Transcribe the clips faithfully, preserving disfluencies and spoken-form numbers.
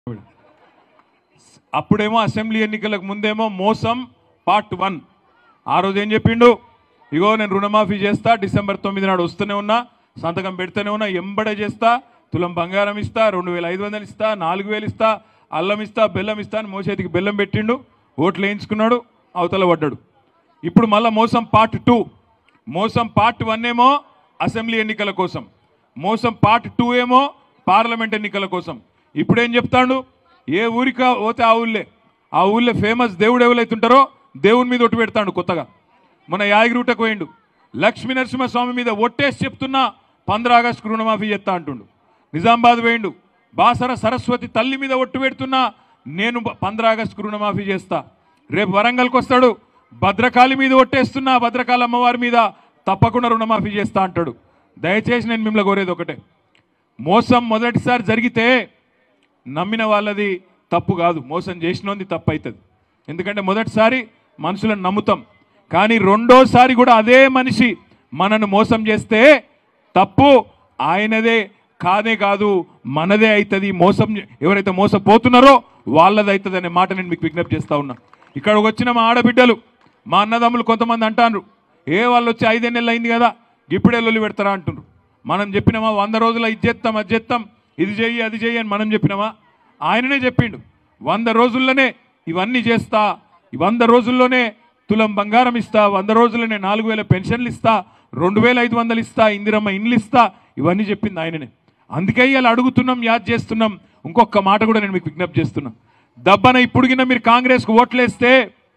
అప్పుడేమో అసెంబ్లీ ఎన్నికలకు ముందేమో మోసం పార్ట్ వన్. ఆ రోజు ఏం చెప్పిండు, ఇగో నేను రుణమాఫీ చేస్తా, డిసెంబర్ తొమ్మిది నాడు వస్తూనే ఉన్నా, సంతకం పెడితేనే ఉన్నా, ఎంబడే చేస్తా, తులం బంగారం ఇస్తా, రెండు వేల ఐదు వందలు ఇస్తా, నాలుగు వేలు ఇస్తా, అల్లం ఇస్తా, బెల్లం ఇస్తా అని మోసేతికి బెల్లం పెట్టిండు, ఓట్లు వేయించుకున్నాడు, అవతల పడ్డాడు. ఇప్పుడు మళ్ళీ మోసం పార్ట్ టూ. మోసం పార్ట్ వన్ ఏమో అసెంబ్లీ ఎన్నికల కోసం, మోసం పార్ట్ టూ ఏమో పార్లమెంట్ ఎన్నికల కోసం. ఇప్పుడు ఏం చెప్తాడు, ఏ ఊరికా పోతే ఆ ఊళ్ళే ఆ ఊళ్ళో ఫేమస్ దేవుడు ఎవరైతుంటారో దేవుని మీద ఒట్టు పెడతాడు. కొత్తగా మన యాగిరూటకు పోయిండు, లక్ష్మీ నరసింహస్వామి మీద ఒట్టేసి చెప్తున్నా పంద్రా ఆగస్టు రుణమాఫీ చేస్తా అంటుండు. నిజామాబాద్ పోయిండు, బాసర సరస్వతి తల్లి మీద ఒట్టు పెడుతున్నా నేను పంద్రా ఆగస్టు రుణమాఫీ చేస్తా. రేపు వరంగల్కి వస్తాడు, భద్రకాళి మీద ఒట్టేస్తున్నా భద్రకాళి అమ్మవారి మీద తప్పకుండా రుణమాఫీ చేస్తా అంటాడు. దయచేసి నేను మిమ్మల్ని కోరేది ఒకటే, మోసం మొదటిసారి జరిగితే నమ్మిన వాళ్ళది తప్పు కాదు, మోసం చేసినోంది తప్పు అవుతుంది. ఎందుకంటే మొదటిసారి మనుషులను నమ్ముతాం, కానీ రెండోసారి కూడా అదే మనిషి మనను మోసం చేస్తే తప్పు ఆయనదే కాదే కాదు, మనదే అవుతుంది. మోసం ఎవరైతే మోసపోతున్నారో వాళ్ళది అవుతుంది అనే మాట నేను మీకు విజ్ఞప్తి చేస్తా ఉన్నా. ఇక్కడికి వచ్చిన మా ఆడబిడ్డలు, మా అన్నదమ్ములు కొంతమంది అంటారు, ఏ వాళ్ళు వచ్చి ఐదే నెలలు అయింది కదా ఇప్పుడే లొల్లి పెడతారా అంటున్నారు. మనం చెప్పినామా వంద రోజుల ఇది చేస్తాం అది చేస్తాం, ఇది చెయ్యి అది చెయ్యి అని మనం చెప్పినామా? ఆయననే చెప్పిండు, వంద రోజుల్లోనే ఇవన్నీ చేస్తా, వంద రోజుల్లోనే తులం బంగారం ఇస్తా, వంద రోజుల్లోనే నాలుగు వేల పెన్షన్లు ఇస్తా, రెండు వేల ఐదు వందలు ఇస్తా, ఇందిరమ్మ ఇండ్లు ఇస్తా, ఇవన్నీ చెప్పింది ఆయననే. అందుకే ఇలా అడుగుతున్నాం, యాద్ చేస్తున్నాం. ఇంకొక మాట కూడా నేను మీకు విజ్ఞప్తి చేస్తున్నా, దబ్బన ఇప్పుడు గిన్న మీరు కాంగ్రెస్కు ఓట్లేస్తే,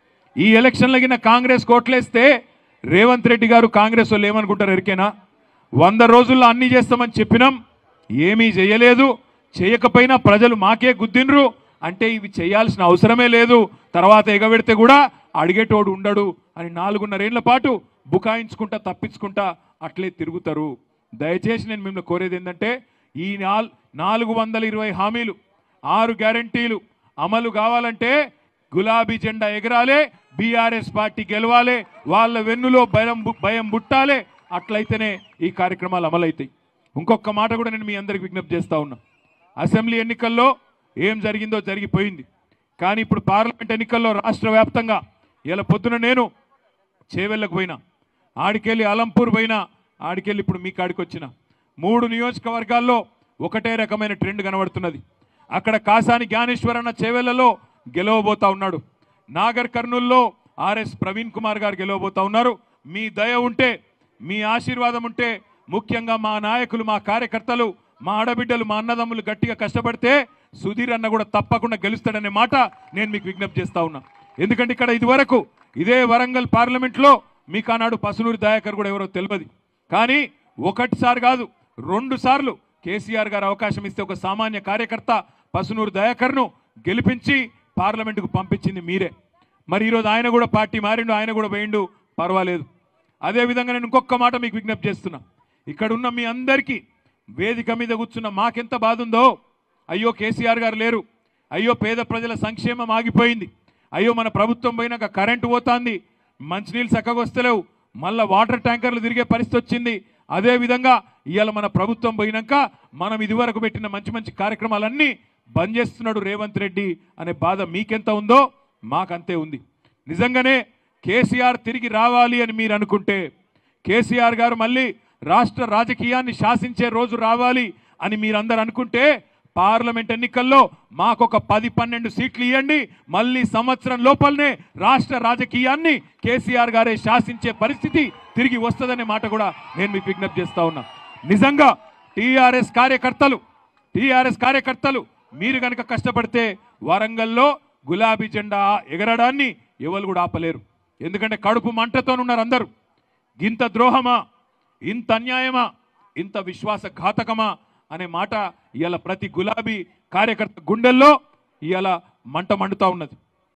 ఈ ఎలక్షన్ల గిన్న కాంగ్రెస్కు ఓట్లేస్తే రేవంత్ రెడ్డి గారు కాంగ్రెస్ వాళ్ళు ఏమనుకుంటారు ఎరికేనా? వంద రోజుల్లో అన్నీ చేస్తామని చెప్పినాం, ఏమీ చేయలేదు, చేయకపోయినా ప్రజలు మాకే గుద్దిండ్రు అంటే ఇవి చేయాల్సిన అవసరమే లేదు, తర్వాత ఎగబెడితే కూడా అడిగేటోడు ఉండడు అని నాలుగున్నరేళ్ల పాటు బుకాయించుకుంటా తప్పించుకుంటా అట్లే తిరుగుతారు. దయచేసి నేను మిమ్మల్ని కోరేది ఏంటంటే, ఈ నాల్ నాలుగు వందల ఇరవై హామీలు, ఆరు గ్యారంటీలు అమలు కావాలంటే గులాబీ జెండా ఎగరాలే, బీఆర్ఎస్ పార్టీ గెలవాలి, వాళ్ళ వెన్నులో భయం భయం బుట్టాలే, అట్లయితేనే ఈ కార్యక్రమాలు అమలవుతాయి. ఇంకొక మాట కూడా నేను మీ అందరికి విజ్ఞప్తి చేస్తా ఉన్నా, అసెంబ్లీ ఎన్నికల్లో ఏం జరిగిందో జరిగిపోయింది, కానీ ఇప్పుడు పార్లమెంట్ ఎన్నికల్లో రాష్ట్ర వ్యాప్తంగా ఇలా పొద్దున నేను చేవెళ్ళకు పోయినా, ఆడికెళ్ళి అలంపూర్ పోయినా, ఆడికెళ్ళి ఇప్పుడు మీ కాడికి వచ్చిన మూడు నియోజకవర్గాల్లో ఒకటే రకమైన ట్రెండ్ కనబడుతున్నది. అక్కడ కాసాని జ్ఞానేశ్వర్ అన్న చేవెళ్లలో గెలవబోతా ఉన్నాడు, నాగర్ కర్నూల్లో ఆర్ఎస్ ప్రవీణ్ కుమార్ గారు గెలవబోతా ఉన్నారు. మీ దయ ఉంటే, మీ ఆశీర్వాదం ఉంటే, ముఖ్యంగా మా నాయకులు, మా కార్యకర్తలు, మా ఆడబిడ్డలు, మా అన్నదమ్ములు గట్టిగా కష్టపడితే సుధీర్ అన్న కూడా తప్పకుండా గెలుస్తాడనే మాట నేను మీకు విజ్ఞప్తి చేస్తా ఉన్నా. ఎందుకంటే ఇక్కడ ఇదివరకు ఇదే వరంగల్ పార్లమెంట్లో మీకు ఆనాడు పసునూరి దయాకర్ కూడా ఎవరో తెలియదు, కానీ ఒకటిసారి కాదు రెండు సార్లు కేసీఆర్ గారు అవకాశం ఇస్తే ఒక సామాన్య కార్యకర్త పసునూరి దయాకర్ను గెలిపించి పార్లమెంటుకు పంపించింది మీరే. మరి ఈరోజు ఆయన కూడా పార్టీ మారిండు, ఆయన కూడా పోయిండు, పర్వాలేదు. అదేవిధంగా నేను ఇంకొక మాట మీకు విజ్ఞప్తి చేస్తున్నా, ఇక్కడ ఉన్న మీ అందరికీ వేదిక మీద కూర్చున్న మాకెంత బాధ ఉందో, అయ్యో కేసీఆర్ గారు లేరు, అయ్యో పేద ప్రజల సంక్షేమం ఆగిపోయింది, అయ్యో మన ప్రభుత్వం పోయినాక కరెంటు పోతుంది, మంచినీళ్ళు చక్కగా వస్తలేవు, మళ్ళీ వాటర్ ట్యాంకర్లు తిరిగే పరిస్థితి వచ్చింది. అదేవిధంగా ఇవాళ మన ప్రభుత్వం పోయినాక మనం ఇదివరకు పెట్టిన మంచి మంచి కార్యక్రమాలన్నీ బంద్ చేస్తున్నాడు రేవంత్ రెడ్డి అనే బాధ మీకెంత ఉందో మాకంతే ఉంది. నిజంగానే కేసీఆర్ తిరిగి రావాలి అని మీరు అనుకుంటే, కేసీఆర్ గారు మళ్ళీ రాష్ట్ర రాజకీయాన్ని శాసించే రోజు రావాలి అని మీరందరూ అనుకుంటే, పార్లమెంట్ ఎన్నికల్లో మాకొక పది పన్నెండు సీట్లు ఇవ్వండి, మళ్ళీ సంవత్సరం లోపలనే రాష్ట్ర రాజకీయాన్ని కేసీఆర్ గారే శాసించే పరిస్థితి తిరిగి వస్తుందనే మాట కూడా నేను మీకు విజ్ఞప్తి చేస్తా ఉన్నా. నిజంగా టీఆర్ఎస్ కార్యకర్తలు టీఆర్ఎస్ కార్యకర్తలు మీరు కనుక కష్టపడితే వరంగల్లో గులాబీ జెండా ఎగరడాన్ని ఎవరు కూడా ఆపలేరు. ఎందుకంటే కడుపు మంటతోనున్నారు అందరూ. ఇంత ద్రోహమా, ఇంత అన్యాయమా, ఇంత విశ్వాసఘాతకమా అనే మాట ఇవాళ ప్రతి గులాబీ కార్యకర్త గుండెల్లో ఇవాళ మంట మండుతూ ఉన్నది.